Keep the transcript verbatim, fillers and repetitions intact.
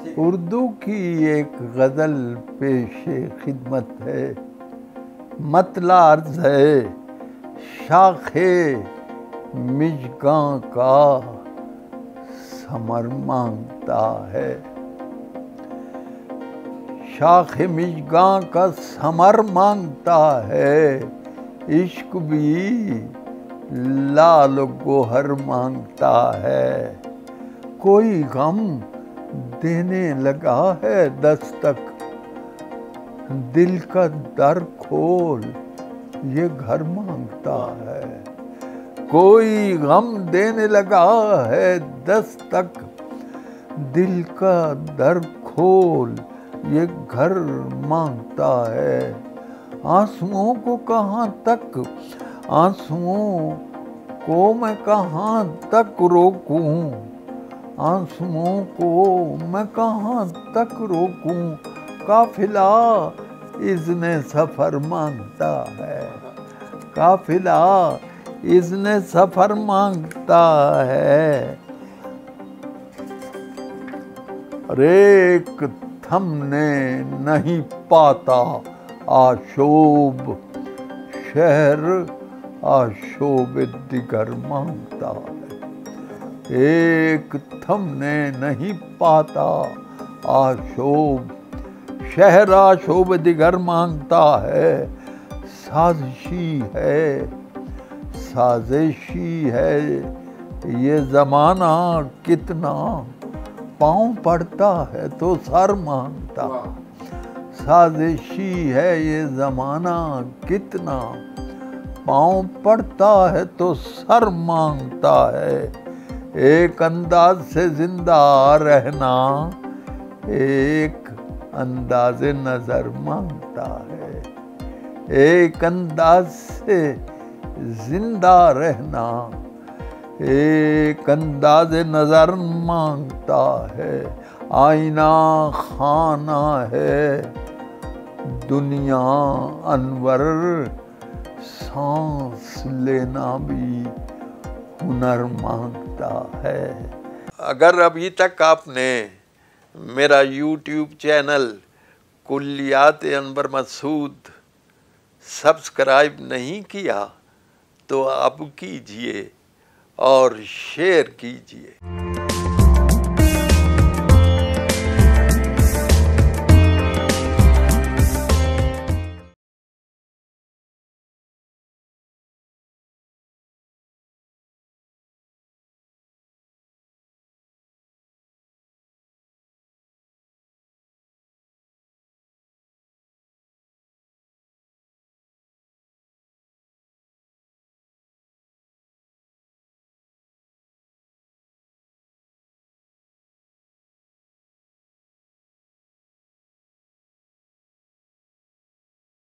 اردو کی ایک غزل پیش خدمت ہے، مطلع عرض ہے شاخ مژگاں کا ثمر مانگتا ہے۔ شاخ مژگاں کا ثمر مانگتا ہے، عشق بھی لال و گوہر مانگتا ہے۔ کوئی غم دینے لگا ہے دستک، دل کا در کھول یہ گھر مانگتا ہے۔ کوئی غم دینے لگا ہے دستک، دل کا در کھول یہ گھر مانگتا ہے۔ آنسوؤں کو کہاں تک آنسوؤں کو میں کہاں تک روکوں، آنسوؤں کو میں کہاں تک روکوں، قافلہ اذن سفر مانگتا ہے۔ قافلہ اذن سفر مانگتا ہے۔ اور ایک تھمنے نہیں پاتا آشوب، شہر آشوب دیگر مانگتا ہے۔ ایک تھمنے نہیں پاتا آشوب، شہر آشوب دیگر مانگتا ہے۔ سازشی ہے سازشی ہے یہ زمانہ کتنا، پاؤں پڑتا ہے تو سر مانگتا۔ سازشی ہے یہ زمانہ کتنا، پاؤں پڑتا ہے تو سر مانگتا ہے۔ ایک انداز سے زندہ رہنا ایک انداز نظر مانگتا ہے۔ ایک انداز سے زندہ رہنا ایک انداز نظر مانگتا ہے۔ آئینہ خانہ ہے دنیا انور، سانس لینا بھی ہنر مانگتا ہے۔ اگر ابھی تک آپ نے میرا YouTube channel Kulliyat Anwar Masood subscribe نہیں کیا تو اب کیجئے اور شیئر کیجئے۔